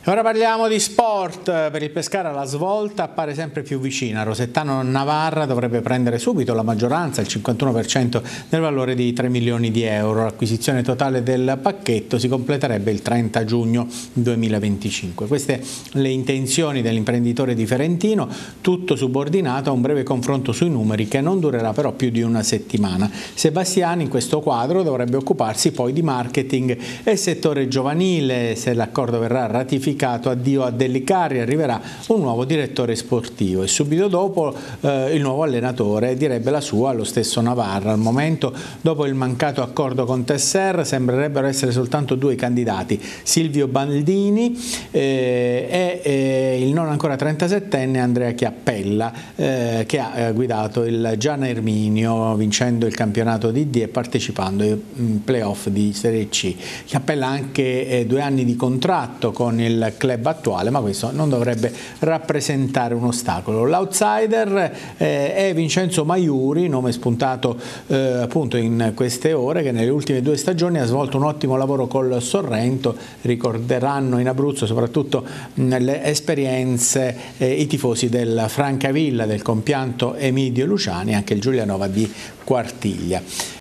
Ora parliamo di sport. Per il Pescara la svolta appare sempre più vicina. Rosettano Navarra dovrebbe prendere subito la maggioranza, il 51% del valore di 3 milioni di euro. L'acquisizione totale del pacchetto si completerebbe il 30 giugno 2025. Queste le intenzioni dell'imprenditore di Ferentino, tutto subordinato a un breve confronto sui numeri che non durerà però più di una settimana. Sebastiani in questo quadro dovrebbe occuparsi poi di marketing e settore giovanile. Se l'accordo verrà ratificato, addio a Dellicari, arriverà un nuovo direttore sportivo e subito dopo il nuovo allenatore direbbe la sua allo stesso Navarra. Al momento, dopo il mancato accordo con Tesser, sembrerebbero essere soltanto due candidati, Silvio Baldini e il non ancora 37enne Andrea Chiappella, che ha guidato il Gian Erminio vincendo il campionato di D e partecipando ai playoff di Serie C. Chiappella ha anche 2 anni di contratto con il club attuale, ma questo non dovrebbe rappresentare un ostacolo. L'outsider è Vincenzo Maiuri, nome spuntato appunto in queste ore, che nelle ultime 2 stagioni ha svolto un ottimo lavoro col Sorrento. Ricorderanno in Abruzzo soprattutto le esperienze i tifosi del Francavilla, del compianto Emidio Luciani e anche il Giulianova di Quartiglia.